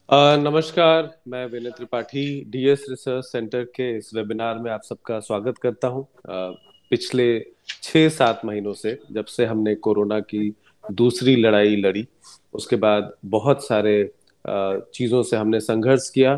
नमस्कार, मैं Vinay Tripathi DS research centre के इस वेबिनार में आप सबका स्वागत करता हूं। पिछले 6-7 महीनों से जब से हमने कोरोना की दूसरी लड़ाई लड़ी, उसके बाद बहुत सारे चीज़ों से हमने संघर्ष किया।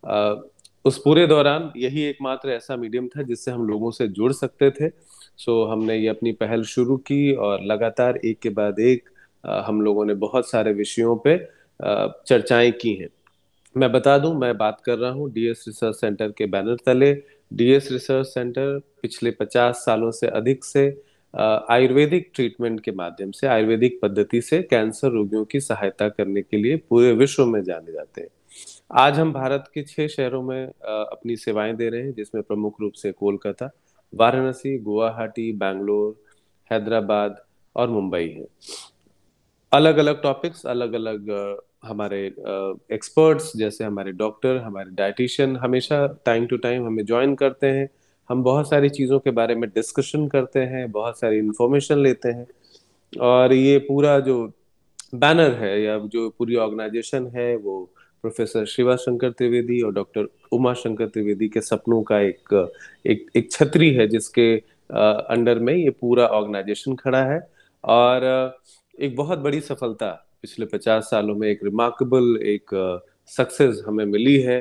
उस पूरे दौरान यही एकमात्र ऐसा मीडियम था जिससे हम लोगों से जुड़ सकते थे। सो हमने ये अपनी पहल शुरू की और लगातार एक के बाद एक हम लोगों ने बहुत सारे विषयों पे चर्चाएं की हैं। मैं बता दूं, मैं बात कर रहा हूं डीएस रिसर्च सेंटर के बैनर तले। डीएस रिसर्च सेंटर पिछले 50 सालों से अधिक से आयुर्वेदिक ट्रीटमेंट के माध्यम से, आयुर्वेदिक पद्धति से कैंसर रोगियों की सहायता करने के लिए पूरे विश्व में जाने जाते हैं। आज हम भारत के 6 शहरों में अपनी सेवाएं दे रहे हैं, जिसमें प्रमुख रूप से कोलकाता, वाराणसी, गुवाहाटी, बैंगलोर, हैदराबाद और मुंबई है। अलग अलग टॉपिक्स, अलग अलग हमारे एक्सपर्ट्स जैसे हमारे डॉक्टर, हमारे डाइटिशियन हमेशा टाइम टू टाइम हमें ज्वाइन करते हैं। हम बहुत सारी चीज़ों के बारे में डिस्कशन करते हैं, बहुत सारी इंफॉर्मेशन लेते हैं। और ये पूरा जो बैनर है या जो पूरी ऑर्गेनाइजेशन है वो प्रोफेसर शिवा शंकर त्रिवेदी और डॉक्टर उमा शंकर त्रिवेदी के सपनों का एक छतरी है, जिसके अंडर में ये पूरा ऑर्गेनाइजेशन खड़ा है। और एक बहुत बड़ी सफलता पिछले 50 सालों में, एक रिमार्केबल एक सक्सेस हमें मिली है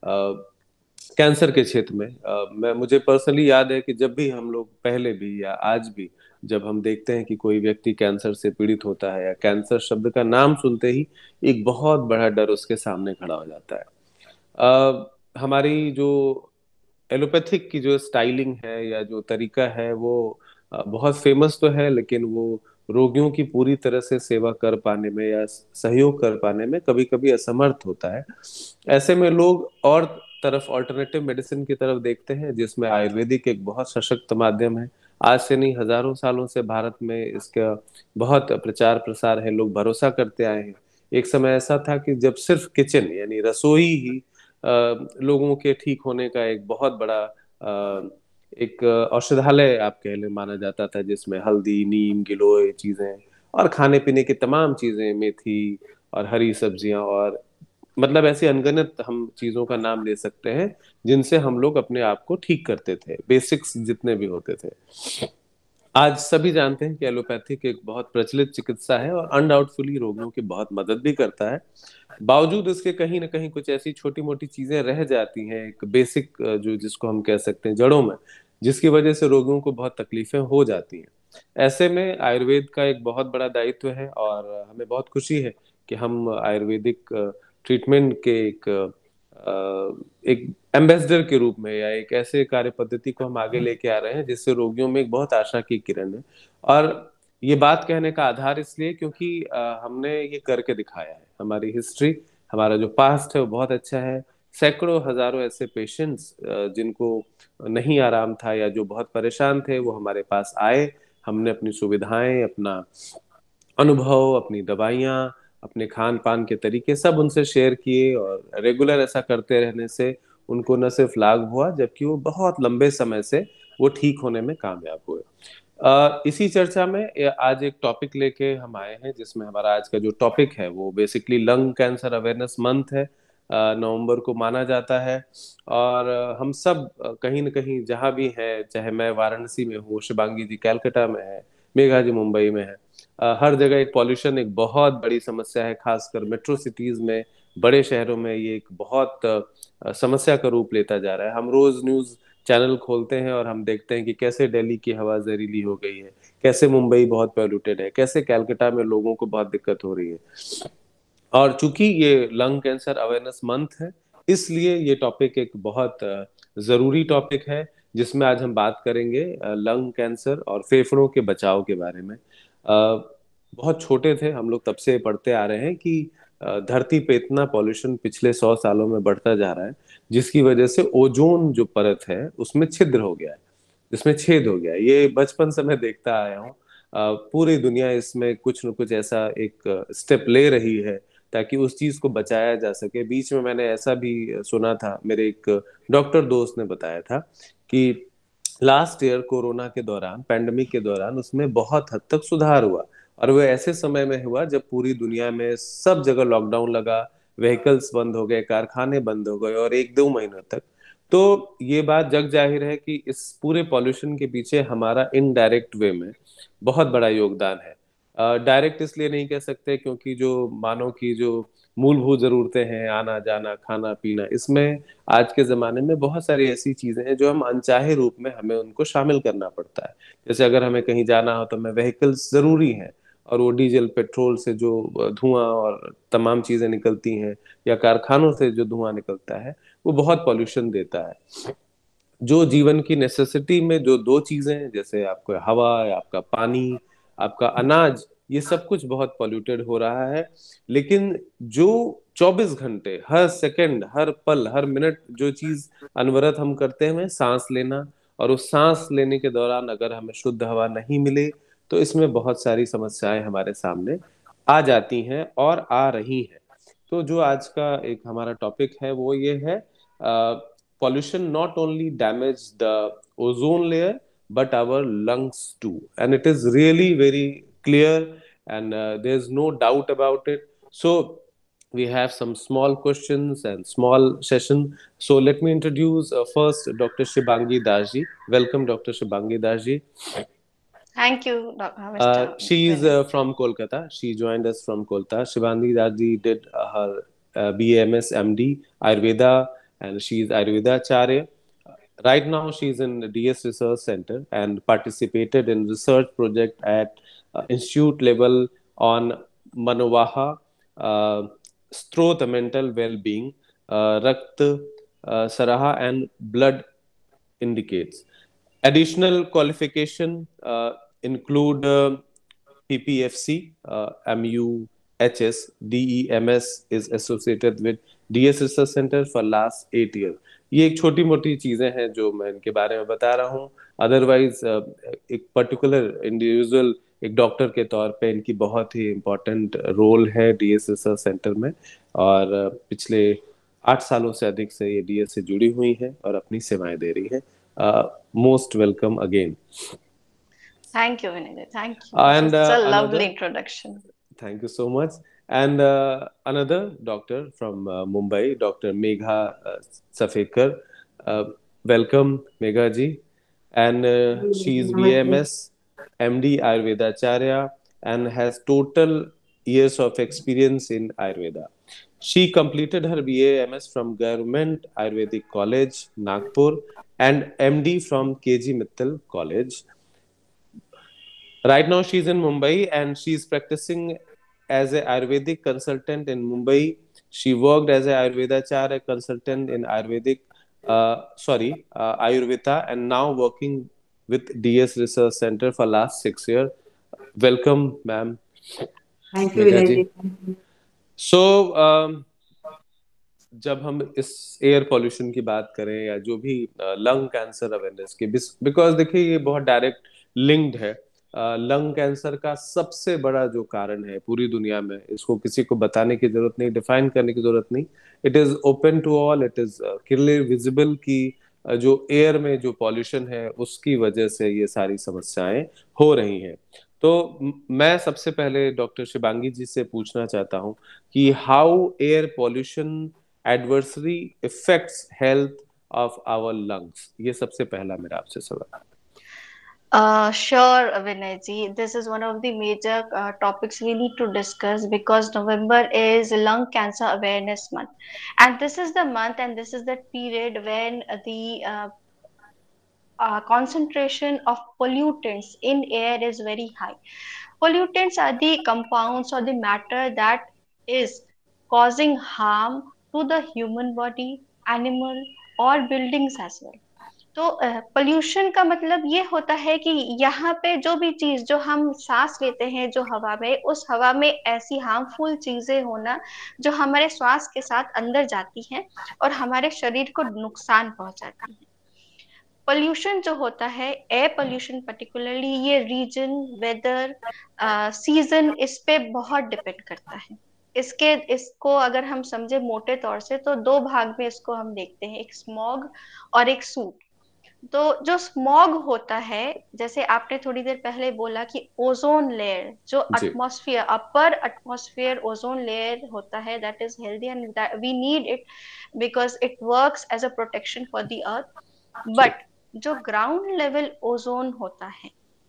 कैंसर के क्षेत्र में। मैं मुझे पर्सनली याद है कि जब भी हम लोग, पहले भी या आज भी, जब हम देखते हैं कि कोई व्यक्ति कैंसर से पीड़ित होता है या कैंसर शब्द का नाम सुनते ही एक बहुत बड़ा डर उसके सामने खड़ा हो जाता है। हमारी जो एलोपैथिक की जो स्टाइलिंग है या जो तरीका है वो बहुत फेमस तो है, लेकिन वो रोगियों की पूरी तरह से सेवा कर पाने में या सहयोग कर पाने में कभी कभी असमर्थ होता है। ऐसे में लोग और तरफ ऑल्टरनेटिव मेडिसिन की तरफ देखते हैं, जिसमें आयुर्वेदिक एक बहुत सशक्त माध्यम है। आज से नहीं, हजारों सालों से भारत में इसका बहुत प्रचार प्रसार है, लोग भरोसा करते आए हैं। एक समय ऐसा था कि जब सिर्फ किचन यानी रसोई ही लोगों के ठीक होने का एक बहुत बड़ा एक औषधालय आप कह लें माना जाता था, जिसमें हल्दी, नीम, गिलोय चीजें और खाने पीने की तमाम चीजें, मेथी और हरी सब्जियां और मतलब ऐसी अनगिनत हम चीजों का नाम ले सकते हैं जिनसे हम लोग अपने आप को ठीक करते थे, बेसिक्स जितने भी होते थे। आज सभी जानते हैं कि एलोपैथिक एक बहुत प्रचलित चिकित्सा है और अनडाउटफुली रोगियों की बहुत मदद भी करता है। बावजूद इसके कहीं ना कहीं कुछ ऐसी छोटी मोटी चीजें रह जाती हैं, एक बेसिक जो जिसको हम कह सकते हैं जड़ों में, जिसकी वजह से रोगियों को बहुत तकलीफें हो जाती हैं। ऐसे में आयुर्वेद का एक बहुत बड़ा दायित्व है और हमें बहुत खुशी है कि हम आयुर्वेदिक ट्रीटमेंट के एक एम्बेसडर के रूप में या एक ऐसे कार्य पद्धति को हम आगे लेके आ रहे हैं जिससे रोगियों में एक बहुत आशा की किरण है। और ये बात कहने का आधार इसलिए क्योंकि हमने ये करके दिखाया है। हमारी हिस्ट्री, हमारा जो पास्ट है वो बहुत अच्छा है। सैकड़ों हजारों ऐसे पेशेंट्स जिनको नहीं आराम था या जो बहुत परेशान थे, वो हमारे पास आए। हमने अपनी सुविधाएं, अपना अनुभव, अपनी दवाइयाँ, अपने खान पान के तरीके सब उनसे शेयर किए और रेगुलर ऐसा करते रहने से उनको न सिर्फ लाभ हुआ, जबकि वो बहुत लंबे समय से वो ठीक होने में कामयाब हुए। इसी चर्चा में आज एक टॉपिक लेके हम आए हैं, जिसमें हमारा आज का जो टॉपिक है वो basically lung cancer awareness month है। नवंबर को माना जाता है। और हम सब कहीं न कहीं जहाँ भी हैं, चाहे मैं वाराणसी में हूँ, शिवांगी जी कैलकाटा में है, मेघा जी मुंबई में है, हर जगह एक पॉल्यूशन एक बहुत बड़ी समस्या है। खासकर मेट्रो सिटीज में, बड़े शहरों में ये एक बहुत समस्या का रूप लेता जा रहा है। हम रोज न्यूज चैनल खोलते हैं और हम देखते हैं कि कैसे दिल्ली की हवा जहरीली हो गई है, कैसे मुंबई बहुत पोल्यूटेड है, कैसे कलकत्ता में लोगों को बहुत दिक्कत हो रही है। और चूंकि ये लंग कैंसर अवेयरनेस मंथ है, इसलिए ये टॉपिक एक बहुत जरूरी टॉपिक है, जिसमें आज हम बात करेंगे लंग कैंसर और फेफड़ों के बचाव के बारे में। बहुत छोटे थे हम लोग तब से पढ़ते आ रहे हैं कि धरती पे इतना पॉल्यूशन पिछले 100 सालों में बढ़ता जा रहा है, जिसकी वजह से ओजोन जो परत है उसमें छिद्र हो गया है, जिसमें छेद हो गया है। ये बचपन से मैं देखता आया हूँ। पूरी दुनिया इसमें कुछ न कुछ ऐसा एक स्टेप ले रही है ताकि उस चीज को बचाया जा सके। बीच में मैंने ऐसा भी सुना था, मेरे एक डॉक्टर दोस्त ने बताया था कि लास्ट ईयर कोरोना के दौरान, पैंडेमिक के दौरान, उसमें बहुत हद तक सुधार हुआ। और वो ऐसे समय में हुआ जब पूरी दुनिया में सब जगह लॉकडाउन लगा, व्हीकल्स बंद हो गए, कारखाने बंद हो गए, और 1-2 महीनों तक। तो ये बात जग जाहिर है कि इस पूरे पॉल्यूशन के पीछे हमारा इनडायरेक्ट वे में बहुत बड़ा योगदान है। डायरेक्ट इसलिए नहीं कह सकते क्योंकि जो मानव की जो मूलभूत जरूरतें हैं, आना जाना खाना पीना, इसमें आज के जमाने में बहुत सारी ऐसी चीजें हैं जो हम अनचाहे रूप में हमें उनको शामिल करना पड़ता है। जैसे अगर हमें कहीं जाना हो तो हमें व्हीकल्स जरूरी हैं, और वो डीजल पेट्रोल से जो धुआं और तमाम चीजें निकलती हैं, या कारखानों से जो धुआं निकलता है, वो बहुत पॉल्यूशन देता है। जो जीवन की नेसेसिटी में जो दो चीजें हैं, जैसे आपको हवा, आपका पानी, आपका अनाज, ये सब कुछ बहुत पॉल्यूटेड हो रहा है। लेकिन जो 24 घंटे, हर सेकंड, हर पल, हर मिनट जो चीज अनवरत हम करते हैं, सांस लेना, और उस सांस लेने के दौरान अगर हमें शुद्ध हवा नहीं मिले तो इसमें बहुत सारी समस्याएं हमारे सामने आ जाती हैं और आ रही हैं। तो जो आज का एक हमारा टॉपिक है वो ये है, pollution not only damage the ozone layer but our lungs too, and it is really very clear, and there's no doubt about it. So we have some small questions and small session. So let me introduce first Dr. Shibangi Dashi. Welcome, Dr. Shibangi Dashi. Thank you, Mr. She is Vinay. from Kolkata. She joined us from Kolkata. Shivani Daji did her BAMS MD Ayurveda, and she is Ayurveda Acharya. Right now, she is in the DS Research Center and participated in research project at institute level on Manovaha, uh, Strot mental well-being, Rakt, Saraha, and blood indicates. Additional qualification include PPFC, MUHS, DEMS is associated with DS Research Center for last 8 years. ये एक छोटी मोटी चीजें हैं जो मैं इनके बारे में बता रहा हूँ। अदरवाइज एक पर्टिकुलर इंडिविजुअल एक डॉक्टर के तौर पे इनकी बहुत ही इम्पोर्टेंट रोल है डीएस रिसर्च सेंटर में, और पिछले 8 सालों से अधिक से ये डीएस से जुड़ी हुई हैं और अपनी सेवाएं दे रही हैं। Most welcome again. Thank you, Vinay. Thank you. This is And a lovely another, introduction. thank you so much. And another doctor from Mumbai, Dr. Megha Safekar. Uh, Welcome, Megha ji. And she is नमस्ते। BMS, MD Ayurveda Acharya, and has total years of experience in Ayurveda. She completed her BAMS from Government Ayurvedic College, Nagpur, and MD from KG Mittal College. Right now, she's in Mumbai and she's practicing as a Ayurvedic consultant in Mumbai. She worked as a Ayurveda Acharya consultant in Ayurveda, and now working with DS Research Center for last 6 years. Welcome, ma'am. Thank you Megha Vinay ji. जी। So, जब हम इस air pollution की बात करें या जो भी लंग कैंसर अवेयरनेस की, बिकॉज देखिए ये बहुत डायरेक्ट लिंक्ड है। लंग कैंसर का सबसे बड़ा जो कारण है पूरी दुनिया में, इसको किसी को बताने की जरूरत नहीं, डिफाइन करने की जरूरत नहीं। It is open to all, it is clearly visible कि जो एयर में जो पॉल्यूशन है उसकी वजह से ये सारी समस्याएं हो रही हैं। तो मैं सबसे पहले डॉक्टर शिबांगी जी से पूछना चाहता हूं कि how air pollution adversely affects health of our lungs। ये सबसे पहला मेरा आपसे सवाल। Sure, Vinay ji. This is one of the major topics we need to discuss because November is Lung Cancer Awareness Month, and this is the month and this is the period when the concentration of pollutants in air is very high. Pollutants are the compounds or the matter that is causing harm to the human body, animal और buildings as well. तो pollution का मतलब ये होता है कि यहाँ पे जो भी चीज जो हम सांस लेते हैं जो हवा में, उस हवा में ऐसी हार्मफुल चीजें होना जो हमारे श्वास के साथ अंदर जाती हैं और हमारे शरीर को नुकसान पहुंचाती हैं। पोल्यूशन जो होता है, एयर पोल्यूशन पर्टिकुलरली, ये रीजन, वेदर, सीजन, इस पे बहुत डिपेंड करता है। इसको अगर हम समझे मोटे तौर से तो दो भाग में इसको हम देखते हैं, एक स्मॉग और एक सूट। तो जो स्मॉग होता है, जैसे आपने थोड़ी देर पहले बोला कि ओजोन लेयर, जो जी। Atmosphere, upper atmosphere ozone layer होता है, that is healthy and we need it because it works as a protection for the earth. जी। बट जो ग्राउंड लेवल ओजोन होता है,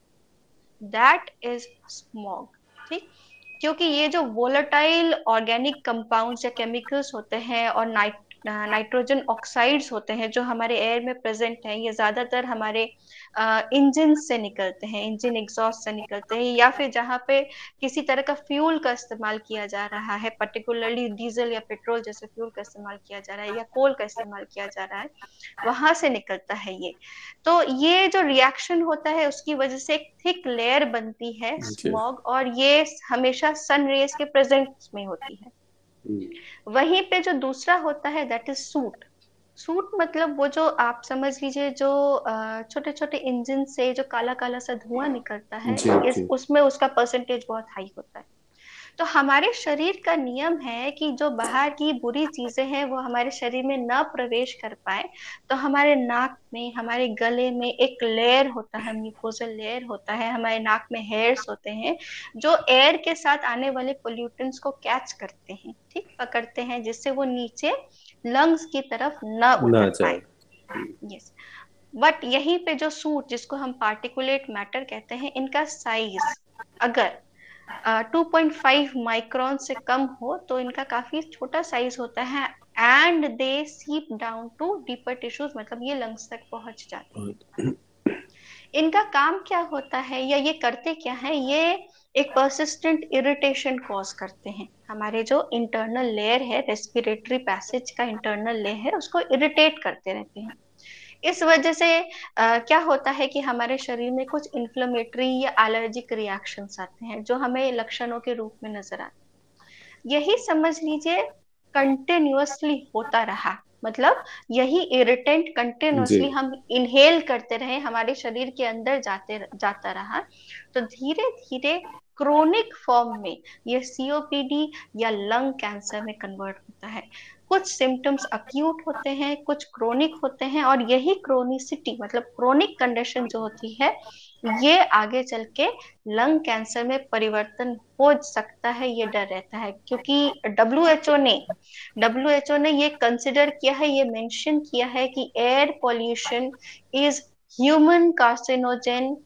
दैट इज स्मॉग। ठीक, क्योंकि ये जो वोलेटाइल ऑर्गेनिक कंपाउंड्स या केमिकल्स होते हैं और नाइट्रोजन ऑक्साइड्स होते हैं जो हमारे एयर में प्रेजेंट हैं, ये ज्यादातर हमारे इंजन से निकलते हैं, इंजन एग्जॉस्ट से निकलते हैं, या फिर जहाँ पे किसी तरह का फ्यूल का इस्तेमाल किया जा रहा है, पर्टिकुलरली डीजल या पेट्रोल जैसे फ्यूल का इस्तेमाल किया जा रहा है, या कोल का इस्तेमाल किया जा रहा है, वहां से निकलता है ये। तो ये जो रिएक्शन होता है उसकी वजह से एक थिक लेयर बनती है जी। स्मॉग, और ये हमेशा सन रेज के प्रेजेंस में होती है। हम्म। वहीं पे जो दूसरा होता है दैट इज सूट। सूट मतलब वो जो आप समझ लीजिए, जो छोटे छोटे इंजन से जो काला काला सा धुआं निकलता है, जी। इस जी। उसमें उसका परसेंटेज बहुत हाई होता है। तो हमारे शरीर का नियम है कि जो बाहर की बुरी चीजें हैं वो हमारे शरीर में न प्रवेश कर पाए। तो हमारे नाक में, हमारे गले में एक लेयर होता है, म्यूकोजल लेयर होता है, हमारे नाक में हेयर्स होते हैं जो एयर के साथ आने वाले पोल्यूटेंट्स को कैच करते हैं, ठीक, पकड़ते हैं, जिससे वो नीचे लंग्स की तरफ न ना उतर जाए। पाए। यस। बट यहीं पे जो सूट, जिसको हम पार्टिकुलेट मैटर कहते हैं, इनका साइज अगर 2.5 माइक्रोन से कम हो तो इनका काफी छोटा साइज होता है, एंड दे सीप डाउन टू डीपर टिश्यूज, मतलब ये लंग्स तक पहुंच जाते हैं। इनका काम क्या होता है, या ये करते क्या है, ये एक परसिस्टेंट इरिटेशन कॉज करते हैं। हमारे जो इंटरनल लेयर है, रेस्पिरेटरी पैसेज का इंटरनल लेयर है, उसको इरिटेट करते रहते हैं। इस वजह से क्या होता है कि हमारे शरीर में कुछ इन्फ्लेमेटरी या एलर्जिक रिएक्शंस आते हैं जो हमें लक्षणों के रूप में नजर आते हैं। यही समझ लीजिए कंटिन्यूअसली होता रहा, मतलब यही इरिटेंट जी। कंटिन्यूअसली हम इनहेल करते रहे, हमारे शरीर के अंदर जाते जाता रहा, तो धीरे धीरे क्रोनिक फॉर्म में ये सीओपीडी या लंग कैंसर में कन्वर्ट होता है। कुछ सिम्टम्स अक्यूट होते हैं, कुछ क्रोनिक होते हैं, और यही क्रोनिसिटी मतलब क्रोनिक कंडीशन जो होती है, ये आगे चल के लंग कैंसर में परिवर्तन हो सकता है, ये डर रहता है। क्योंकि डब्ल्यू एच ओ ने ये कंसिडर किया है, ये मेंशन किया है कि air pollution is human carcinogen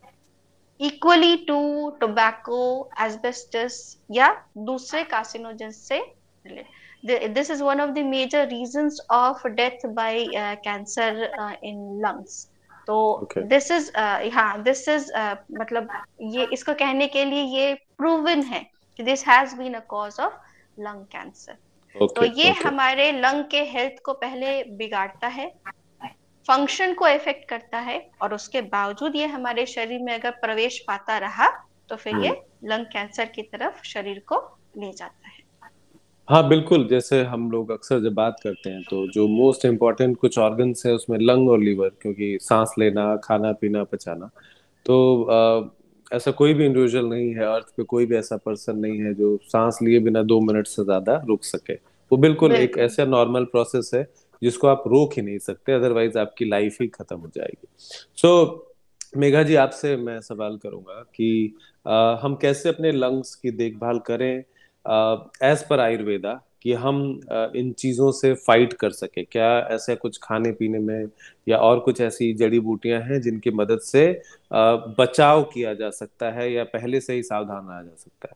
equally to tobacco, asbestos या दूसरे कार्सिनोजेन से related. This is one of the major reasons of death by cancer in lungs. तो ओके। दिस इज, हाँ दिस इज मतलब ये इसको कहने के लिए ये प्रूवन है कि this has been a cause of lung cancer. तो ओके। ये ओके। हमारे लंग के हेल्थ को पहले बिगाड़ता है, फंक्शन को इफेक्ट करता है, और उसके बावजूद ये हमारे शरीर में अगर प्रवेश पाता रहा तो फिर ये हम्म। लंग कैंसर की तरफ शरीर को ले जाता है। हाँ बिल्कुल, जैसे हम लोग अक्सर जब बात करते हैं तो जो मोस्ट इम्पोर्टेंट कुछ ऑर्गन्स है उसमें लंग और लीवर, क्योंकि सांस लेना, खाना पीना, पचाना। तो ऐसा कोई भी इंडिविजुअल नहीं है अर्थ पे, कोई भी ऐसा पर्सन नहीं है जो सांस लिए बिना 2 मिनट से ज्यादा रुक सके। वो बिल्कुल एक बिल्कुल। ऐसा नॉर्मल प्रोसेस है जिसको आप रोक ही नहीं सकते, अदरवाइज आपकी लाइफ ही खत्म हो जाएगी। सो मेघा जी, आपसे मैं सवाल करूंगा कि हम कैसे अपने लंग्स की देखभाल करें एज पर आयुर्वेदा, कि हम इन चीजों से फाइट कर सके। क्या ऐसा कुछ खाने पीने में या और कुछ ऐसी जड़ी बूटियां हैं जिनकी मदद से बचाव किया जा सकता है या पहले से ही सावधान रहा जा सकता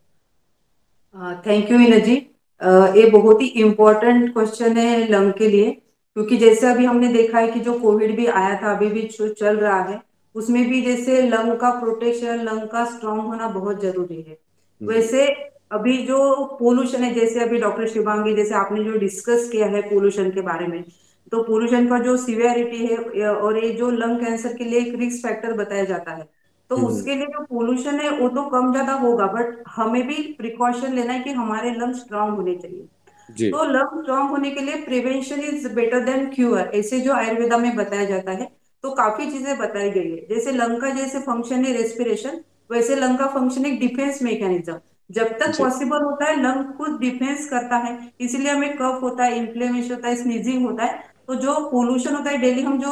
थैंक यू मीना जी। ये बहुत ही इम्पोर्टेंट क्वेश्चन है लंग के लिए, क्योंकि जैसे अभी हमने देखा है कि जो कोविड भी आया था, अभी भी जो चल रहा है, उसमें भी जैसे लंग का प्रोटेक्शन, लंग का स्ट्रांग होना बहुत जरूरी है। है? वैसे अभी जो पोल्यूशन है, जैसे अभी डॉक्टर शिवांगी, जैसे आपने जो डिस्कस किया है पोल्यूशन के बारे में, तो पोल्यूशन का जो सिवियरिटी है और ये जो लंग कैंसर के लिए एक रिस्क फैक्टर बताया जाता है, तो हम्म। उसके लिए जो पोल्यूशन है वो तो कम ज्यादा होगा, बट हमें भी प्रिकॉशन लेना है कि हमारे लंग स्ट्रांग होने चाहिए। जी। तो लंग स्ट्रांग होने के लिए prevention is better than cure, ऐसे जो आयुर्वेदा में बताया जाता है। तो काफी चीजें बताई गई है, जैसे लंग का जैसे फंक्शन है रेस्पिरेशन, वैसे लंग का फंक्शन एक डिफेंस मैकेनिज्म। जब तक जी। पॉसिबल होता है लंग खुद डिफेंस करता है, इसीलिए हमें कफ होता है, इन्फ्लेमेशन होता है, स्नीजिंग होता है। तो जो पोल्यूशन होता है डेली हम जो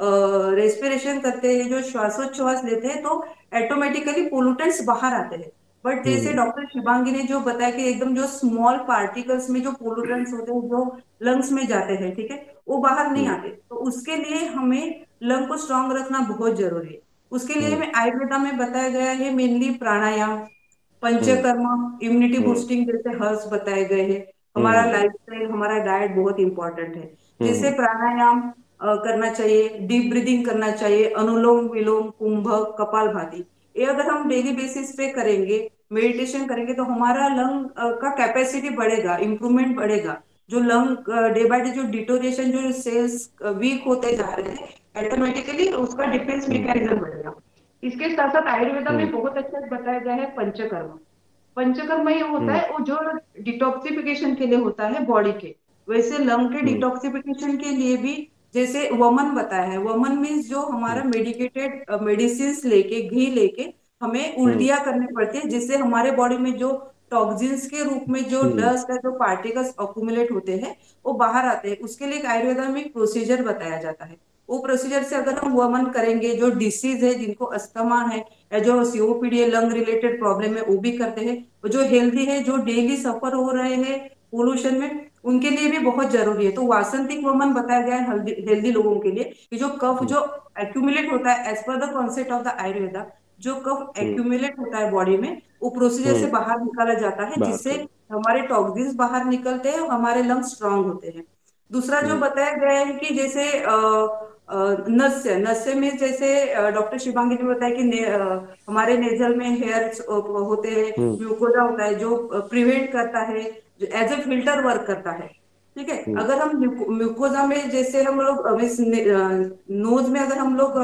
रेस्पिरेशन करते हैं, जो श्वासोच्छ्वास लेते हैं, तो ऑटोमेटिकली पोल्यूटेंट्स बाहर आते हैं। बट जैसे हम्म डॉक्टर शिवांगी ने जो बताया कि एकदम जो स्मॉल पार्टिकल्स में जो पोल्यूटेंट्स होते हैं जो लंग्स में जाते हैं, ठीक है, वो बाहर नहीं हम्म आते। तो उसके लिए हमें लंग को स्ट्रांग रखना बहुत जरूरी है। उसके लिए हम्म हमें आयुर्वेदा में बताया गया है मेनली प्राणायाम, हम्म पंचकर्मा, इम्यूनिटी हम्म बूस्टिंग जैसे हर्ब्स बताए गए हैं। हमारा हम्म लाइफस्टाइल, हमारा डाइट बहुत इंपॉर्टेंट है। जैसे हम्म प्राणायाम करना चाहिए, डीप ब्रीदिंग करना चाहिए, अनुलोम विलोम, कुंभक, कपालभाति। ये अगर हम डेली बेसिस पे करेंगे, मेडिटेशन करेंगे, तो हमारा लंग का कैपेसिटी बढ़ेगा, इंप्रूवमेंट बढ़ेगा। जो लंग डे बाय डे जो डिटोरेशन, जो सेल्स वीक होते जा रहे हैं, ऑटोमेटिकली उसका डिफेंस हम्म मैकेनिज्म बढ़ेगा। इसके साथ साथ आयुर्वेदा में हम्म बहुत अच्छा बताया गया है पंचकर्म। पंचकर्म ये होता हम्म है वो जो डिटॉक्सिफिकेशन के लिए होता है बॉडी के। वैसे लंग के हम्म डिटॉक्सिफिकेशन के लिए भी जैसे वमन बताया है। वमन मीन्स जो हमारा हम्म मेडिकेटेड मेडिसिन लेके, घी लेके हमें हम्म उल्टियां करनी पड़ती है, जिससे हमारे बॉडी में जो टॉक्सिन्स के रूप में जो हम्म डस्ट है, जो पार्टिकल्स अक्यूमुलेट होते हैं, वो बाहर आते हैं। उसके लिए एक आयुर्वेदा में एक प्रोसीजर बताया जाता है। वो प्रोसीजर से अगर हम वमन करेंगे, जो डिसीज है, जिनको अस्थमा है या जो सीओपीडी है, लंग रिलेटेड प्रॉब्लम है, वो भी करते हैं। और जो हेल्दी है, जो डेली सफर हो रहे हैं पोल्यूशन में, उनके लिए भी बहुत जरूरी है। तो वासंतिक वमन बताया गया है हेल्दी लोगों के लिए, कि जो कफ हम्म जो एक्यूमुलेट होता है, as per the concept of the Ayurveda, जो कफ हम्म एक्यूमुलेट होता है बॉडी में, वो प्रोसीजर से हम्म, बाहर निकाला जाता है, बात जिससे करो। हमारे टॉक्सिन्स बाहर निकलते हैं और हमारे लंग्स स्ट्रांग होते हैं। दूसरा जो हम्म बताया गया है कि जैसे नस्य, नस्य में जैसे डॉक्टर शिवांगी ने बताया कि हमारे नेजल में हेयर होते हैं, हम्म म्यूकोजा होता है जो प्रिवेंट करता है, जो एज ए फिल्टर वर्क करता है। ठीक है, हम्म अगर हम म्यूकोजा में जैसे हम लोग नोज में अगर हम लोग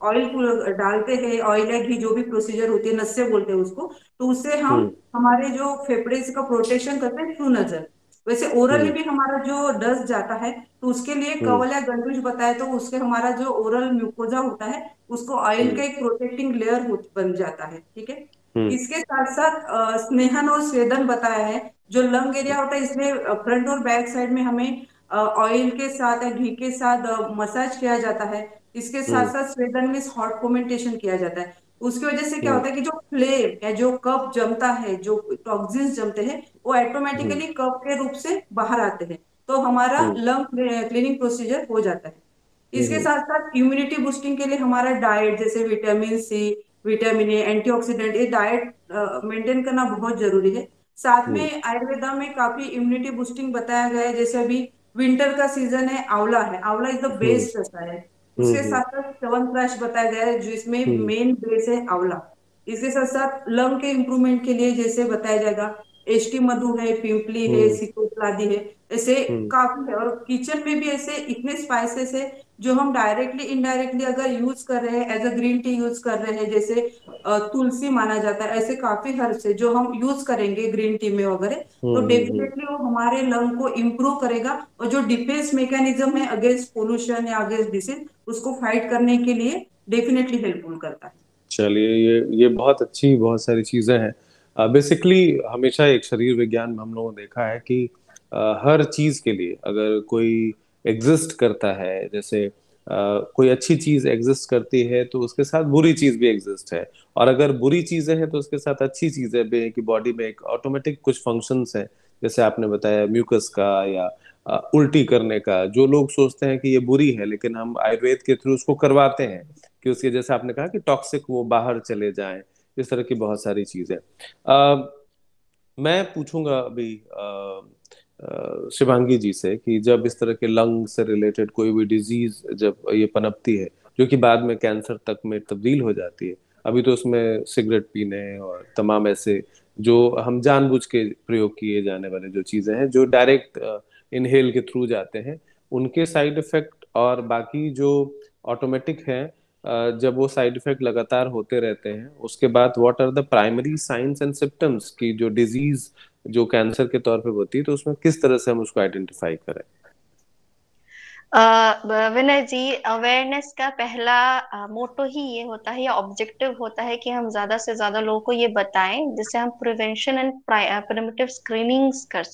ऑयल डालते हैं, ऑयल या घी, जो भी प्रोसीजर होती है, नस्य बोलते हैं उसको, तो उससे हम हम्म हमारे जो फेफड़े का प्रोटेक्शन करते हैं थ्रू नजर। वैसे ओरली हम्म भी हमारा जो डस्ट जाता है, तो उसके लिए हम्म कवल या गंडूज बताए, तो उसके हमारा जो ओरल म्यूकोजा होता है, उसको ऑयल हम्म का एक प्रोटेक्टिंग लेयर बन जाता है। ठीक है, हम्म इसके साथ साथ स्नेहन और स्वेदन बताया है। जो लंग एरिया होता है, इसमें फ्रंट और बैक साइड में हमें ऑयल के साथ या घी के साथ मसाज किया जाता है। इसके साथ हम्म साथ स्वेदन में हॉट फोमेंटेशन किया जाता है। उसकी वजह से क्या हम्म होता है कि जो फ्लेम या जो कप जमता है, जो टॉक्सिन्स जमते हैं, वो हम्म ऑटोमेटिकली कप के रूप से बाहर आते हैं। तो हमारा हम्म लंग क्लीनिंग प्रोसीजर हो जाता है। इसके हम्म साथ साथ इम्यूनिटी बूस्टिंग के लिए हमारा डाइट, जैसे vitamin C, vitamin A, antioxidant, ये डाइट मेंटेन करना बहुत जरूरी है। साथ हम्म में आयुर्वेदा में काफी इम्यूनिटी बूस्टिंग बताया गया है। जैसे अभी विंटर का सीजन है, आंवला है, आंवला इज द हम्म बेस्ट रहता है। उसके हम्म साथ साथ च्यवनप्राश बताया गया है, जिसमें हम्म मेन बेस है आंवला। इसके साथ साथ लंग के इम्प्रूवमेंट के लिए जैसे बताया जाएगा, एष्टी मधु है, पिंपली है, हम्म सिकोपलादी है, ऐसे हम्म काफी है। और किचन में भी ऐसे इतने स्पाइसेस है, जो हम डायरेक्टली इनडायरेक्टली अगर यूज कर रहे हैं, as a green tea use कर रहे हैं, जैसे तुलसी माना जाता है, ऐसे काफी हर्ब्स है जो हम यूज करेंगे ग्रीन टी में वगैरह, तो हम्म डेफिनेटली वो हमारे लंग को इम्प्रूव करेगा। और जो डिफेंस मैकेनिज्म है अगेंस्ट पोल्यूशन या अगेंस्ट डिसीज, उसको फाइट करने के लिए डेफिनेटली हेल्पफुल करता है। चलिए, ये बहुत अच्छी, बहुत सारी चीजें हैं। बेसिकली हमेशा एक शरीर विज्ञान में हम लोगों ने देखा है कि हर चीज के लिए अगर कोई एग्जिस्ट करता है, जैसे कोई अच्छी चीज एग्जिस्ट करती है तो उसके साथ बुरी चीज भी एग्जिस्ट है। और अगर बुरी चीजें हैं तो उसके साथ अच्छी चीजें भी हैं, कि बॉडी में एक ऑटोमेटिक कुछ फंक्शंस हैं। जैसे आपने बताया म्यूकस का, या उल्टी करने का, जो लोग सोचते हैं कि ये बुरी है, लेकिन हम आयुर्वेद के थ्रू उसको करवाते हैं कि उसके, जैसे आपने कहा कि टॉक्सिक वो बाहर चले जाएं। इस तरह की बहुत सारी चीजें। मैं पूछूंगा अभी शिवांगी जी से कि जब इस तरह के लंग से रिलेटेड कोई भी डिजीज जब ये पनपती है, जो कि बाद में कैंसर तक में तब्दील हो जाती है। अभी तो उसमें सिगरेट पीने और तमाम ऐसे जो हम जानबूझ के प्रयोग किए जाने वाले जो चीजें हैं, जो डायरेक्ट इनहेल के थ्रू जाते हैं, उनके साइड इफेक्ट और बाकी जो ऑटोमेटिक है, जब वो साइड इफेक्ट लगातार होते रहते हैं, उसके बाद what are the primary signs and symptoms की जो डिजीज जो कैंसर के तौर पे होती है, तो उसमें किस तरह से हम उसको आइडेंटिफाई करें। विनय जी, अवेयरनेस का पहला मोटो ही ये होता है, या ऑब्जेक्टिव होता है, कि हम ज्यादा से ज्यादा लोगों को ये बताएं, जिससे हम प्रिवेंशन एंड प्रिमिटिव स्क्रीनिंग्स कर सकें।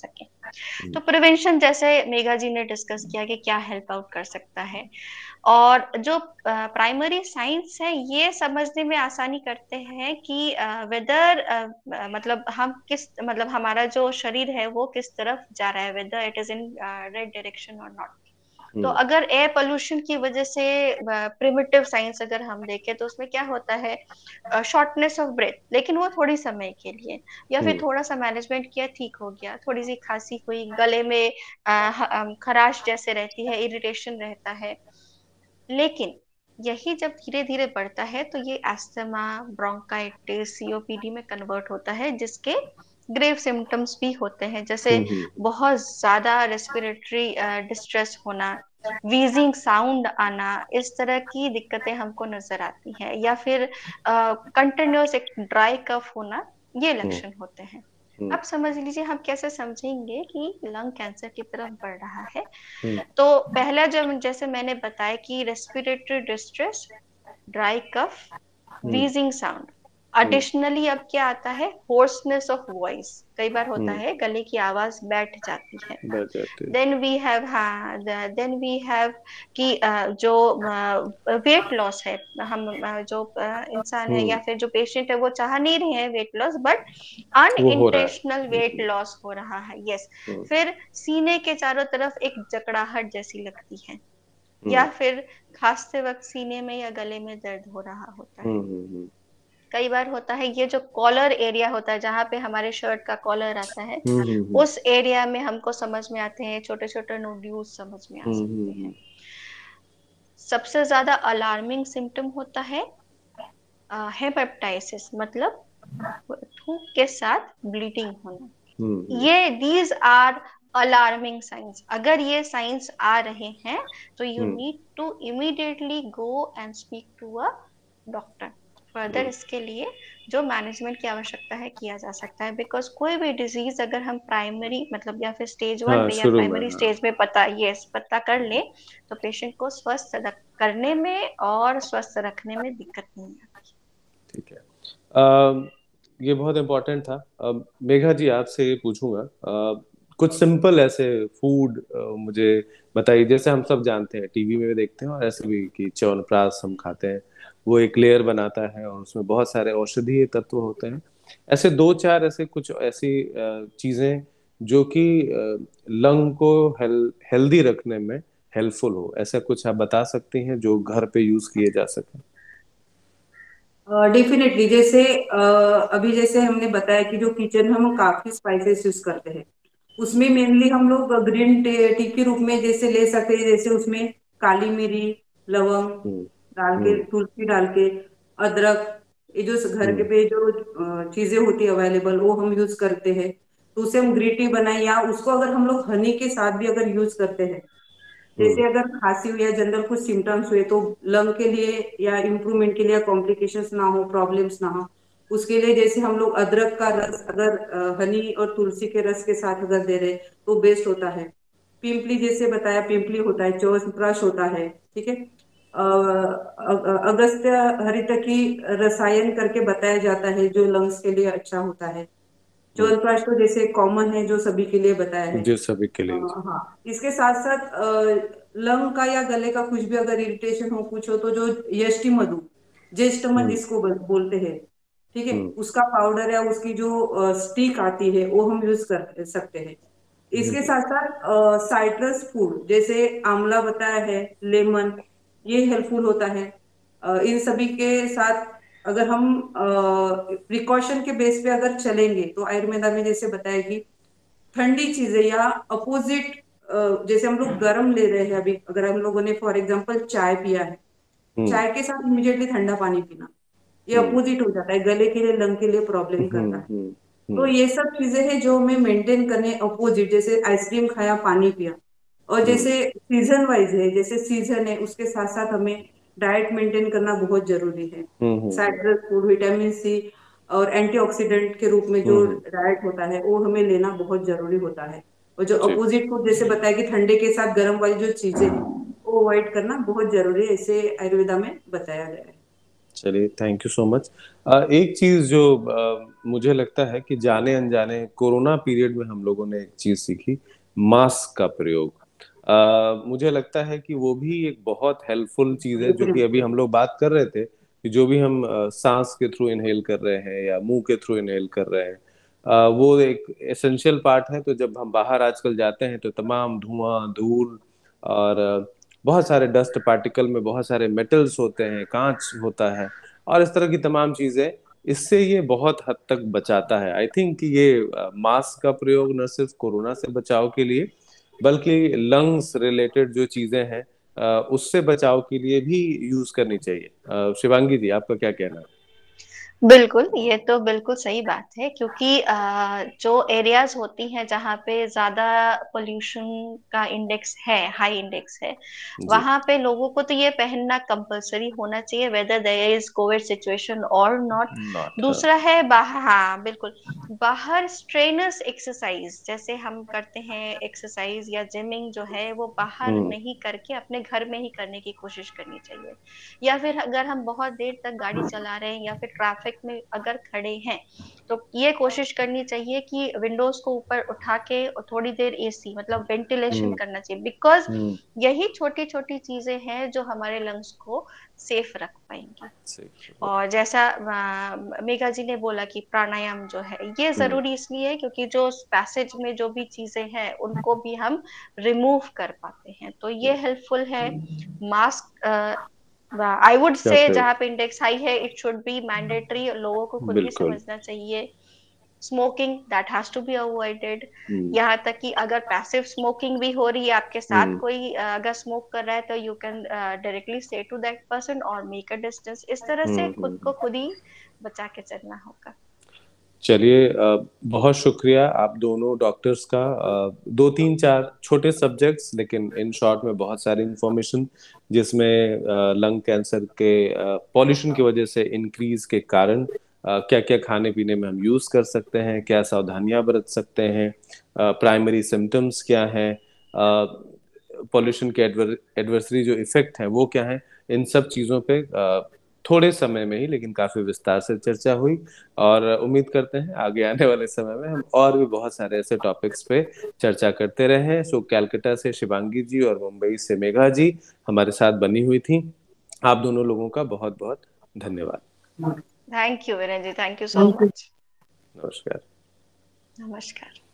तो प्रिवेंशन जैसे मेघा जी ने डिस्कस किया कि क्या हेल्प आउट कर सकता है, और जो प्राइमरी साइंस है ये समझने में आसानी करते हैं कि वेदर मतलब हम किस मतलब हमारा जो शरीर है वो किस तरफ जा रहा है, whether it is in right direction और नॉट। तो अगर एयर पोल्यूशन की वजह से प्रिमिटिव साइंस अगर हम देखें तो उसमें क्या होता है, शॉर्टनेस ऑफ ब्रेथ, लेकिन वो थोड़ी समय के लिए, या फिर थोड़ा सा मैनेजमेंट किया ठीक हो गया, थोड़ी सी खांसी हुई, गले में खराश जैसे रहती है, इरिटेशन रहता है। लेकिन यही जब धीरे धीरे बढ़ता है तो ये अस्थमा, ब्रोंकाइटिस, सीओपीडी में कन्वर्ट होता है, जिसके ग्रेव सिम्टम्स भी होते हैं, जैसे बहुत ज्यादा रेस्पिरेटरी डिस्ट्रेस होना, वीजिंग साउंड आना, इस तरह की दिक्कतें हमको नजर आती हैं, या फिर कंटिन्यूस एक ड्राई कफ होना, ये लक्षण होते हैं। अब समझ लीजिए हम कैसे समझेंगे कि लंग कैंसर की तरफ बढ़ रहा है। तो पहला जब जैसे मैंने बताया कि respiratory distress, dry cough, wheezing sound, additionally अब क्या आता है, होर्सनेस ऑफ वॉइस, कई बार होता है गले की आवाज बैठ जाती है। देन वी हैव, हाँ देन वी हैव कि जो वेट लॉस है, हम जो इंसान है या फिर जो पेशेंट है वो चाह नहीं रहे हैं वेट लॉस, बट वो हो रहा अनइंटेंशनल है। वेट लॉस हो रहा है, यस। फिर सीने के चारों तरफ एक जकड़ाहट जैसी लगती है, या फिर खांसते वक्त सीने में या गले में दर्द हो रहा होता है। कई बार होता है ये जो कॉलर एरिया होता है, जहाँ पे हमारे शर्ट का कॉलर आता है, उस एरिया में हमको समझ में आते हैं छोटे छोटे नोड्यूल्स समझ में आ सकते हैं। सबसे ज्यादा अलार्मिंग सिम्टम होता है हेपेटाइटिस, मतलब थूक के साथ ब्लीडिंग होना। ये दीज आर अलार्मिंग साइंस। अगर ये साइंस आ रहे हैं तो you need to immediately go and speak to a doctor. Further इसके लिए जो मैनेजमेंट की आवश्यकता है किया जा सकता है, बिकॉज कोई भी डिजीज अगर हम प्राइमरी मतलब या फिर स्टेज 1 पे या शुरू में, प्राइमरी स्टेज में पता कर ले तो पेशेंट को स्वस्थ करने में और स्वस्थ रखने में दिक्कत नहीं आती। ठीक है, ये बहुत इम्पोर्टेंट था। मेघा जी आपसे ये पूछूंगा, कुछ सिंपल ऐसे फूड मुझे बताइए, जैसे हम सब जानते हैं, टीवी में भी देखते हैं और ऐसे भी, कि च्यवनप्राश हम खाते हैं, वो एक लेयर बनाता है और उसमें बहुत सारे औषधीय तत्व होते हैं। ऐसे दो चार ऐसे कुछ ऐसी चीजें जो कि लंग को हेल्दी रखने में हेल्पफुल हो, ऐसा कुछ आप बता सकती हैं जो घर पे यूज किए जा सके? डेफिनेटली, जैसे अभी जैसे हमने बताया कि जो किचन में हम काफी स्पाइसेस यूज करते हैं, उसमें मेनली हम लोग ग्रीन टी के रूप में जैसे ले सकते हैं, जैसे उसमें काली मिरी, लवंग डाल के, तुलसी डाल के, अदरक, ये जो घर के पे जो चीजें होती है अवेलेबल वो हम यूज करते हैं। तो उसे हम ग्रीन टी बनाए, या उसको अगर हम लोग हनी के साथ भी अगर यूज करते हैं, जैसे अगर खांसी हुई या जनरल कुछ सिम्टम्स हुए तो लंग के लिए या इम्प्रूवमेंट के लिए, कॉम्प्लिकेशंस ना हो, प्रॉब्लम्स ना हो, उसके लिए जैसे हम लोग अदरक का रस अगर हनी और तुलसी के रस के साथ अगर दे रहे तो बेस्ट होता है। पिंपली जैसे बताया, पिंपली होता है, च्यवनप्राश होता है, ठीक है। अगस्त्य हरितकी रसायन करके बताया जाता है जो लंग्स के लिए अच्छा होता है। च्यवनप्राश तो जैसे कॉमन है जो सभी के लिए बताया है। जो सभी के लिए। हाँ, इसके साथ साथ लंग का या गले का कुछ भी अगर इरिटेशन हो, कुछ हो, तो जो यष्टि मधु, ज्येष्ठ मध जिसको बोलते हैं, ठीक है, उसका पाउडर या उसकी जो स्टिक आती है वो हम यूज कर सकते हैं। इसके साथ साथ साइट्रस फूड जैसे आंवला बताया है, लेमन, ये हेल्पफुल होता है। इन सभी के साथ अगर हम प्रिकॉशन के बेस पे अगर चलेंगे तो आयुर्वेदा में जैसे बताया कि ठंडी चीजें या अपोजिट, जैसे हम लोग गर्म ले रहे हैं, अभी अगर हम लोगों ने फॉर एग्जांपल चाय पिया है, चाय के साथ इमीडिएटली ठंडा पानी पीना, ये अपोजिट हो जाता है, गले के लिए, लंग के लिए प्रॉब्लम करता है। तो ये सब चीजें हैं जो हमें मेंटेन करने अपोजिट, जैसे आइसक्रीम खाया, पानी पिया, और जैसे सीजन वाइज है, जैसे सीजन है उसके साथ साथ हमें डाइट मेंटेन करना बहुत जरूरी है। साइट्रस फूड, विटामिन सी और एंटीऑक्सीडेंट के रूप में जो डाइट होता है वो हमें लेना बहुत जरूरी होता है। और जो अपोजिट फूड जैसे बताया कि ठंडे के साथ गर्म वाली जो चीजें हैं वो अवॉइड करना बहुत जरूरी है, इसे आयुर्वेदा में बताया गया है। चलिए, थैंक यू सो मच। एक चीज जो मुझे लगता है कि जाने अनजाने कोरोना पीरियड में हम लोगों ने एक चीज सीखी, मास्क का प्रयोग। मुझे लगता है कि वो भी एक बहुत हेल्पफुल चीज है, जो बिल्कुल। कि अभी हम लोग बात कर रहे थे कि जो भी हम सांस के थ्रू इनहेल कर रहे हैं या मुंह के थ्रू इनहेल कर रहे हैं, वो एक एसेंशियल पार्ट है। तो जब हम बाहर आजकल जाते हैं तो तमाम धुआं, धूल और बहुत सारे डस्ट पार्टिकल में बहुत सारे मेटल्स होते हैं, कांच होता है और इस तरह की तमाम चीजें, इससे ये बहुत हद तक बचाता है। आई थिंक कि ये मास्क का प्रयोग न सिर्फ कोरोना से बचाव के लिए, बल्कि लंग्स रिलेटेड जो चीजें हैं उससे बचाव के लिए भी यूज करनी चाहिए। शिवांगी जी, आपका क्या कहना है? बिल्कुल, ये तो बिल्कुल सही बात है, क्योंकि जो एरियाज होती हैं जहाँ पे ज्यादा पोल्यूशन का इंडेक्स है, हाई इंडेक्स है, जी। वहां पे लोगों को तो ये पहनना कंपलसरी होना चाहिए, whether there is covid situation और नॉट। नॉट। दूसरा है बाहर, हाँ बिल्कुल, बाहर स्ट्रेनर्स एक्सरसाइज जैसे हम करते हैं, एक्सरसाइज या जिमिंग जो है वो बाहर हम्म। नहीं करके अपने घर में ही करने की कोशिश करनी चाहिए। या फिर अगर हम बहुत देर तक गाड़ी चला रहे हैं या फिर ट्रैफिक में अगर खड़े हैं, तो ये कोशिश करनी चाहिए कि विंडोज को ऊपर उठा के और थोड़ी देर एसी मतलब वेंटिलेशन हम्म। करना चाहिए, बिकॉज हम्म। यही छोटी छोटी चीजें हैं जो हमारे लंग्स को सेफ रख पाएंगी। सही। और जैसा मेघा जी ने बोला कि प्राणायाम जो है ये हम्म। जरूरी इसलिए है क्योंकि जो पैसेज में जो भी चीजें हैं उनको भी हम रिमूव कर पाते हैं, तो ये हेल्पफुल है। मास्क, आई वुड क्या से प्रयोग? जहाँ पे इंडेक्स हाई है इट शुड बी मैंडेटरी, लोगों को खुद भी बिल्कुल। समझना चाहिए। Smoking that has to be avoided. हम्म। यहाँ तक कि अगर पैसिव स्मोकिंग भी हो रही है, आपके साथ हम्म। कोई अगर स्मोक कर रहा है, तो you can directly say to that person और मेक अ डिस्टेंस। इस तरह से खुद को हम्म। खुद ही बचा के चलना होगा। चलिए, बहुत शुक्रिया आप दोनों डॉक्टर्स का। दो तीन चार छोटे सब्जेक्ट्स, लेकिन इन शॉर्ट में बहुत सारी इंफॉर्मेशन, जिसमें लंग कैंसर के पॉल्यूशन की वजह से इंक्रीज के कारण क्या क्या खाने पीने में हम यूज कर सकते हैं, क्या सावधानियां बरत सकते हैं, प्राइमरी सिम्टम्स क्या हैं, पॉल्यूशन के एडवर्सरी जो इफेक्ट हैं वो क्या हैं, इन सब चीज़ों पे थोड़े समय में ही लेकिन काफी विस्तार से चर्चा हुई। और उम्मीद करते हैं आगे आने वाले समय में हम और भी बहुत सारे ऐसे टॉपिक्स पे चर्चा करते रहें। सो कैलकाटा से शिवांगी जी और मुंबई से मेघा जी हमारे साथ बनी हुई थी। आप दोनों लोगों का बहुत बहुत धन्यवाद। Thank you Vinay ji, thank you so thank you. Much. नमस्कार। नमस्कार।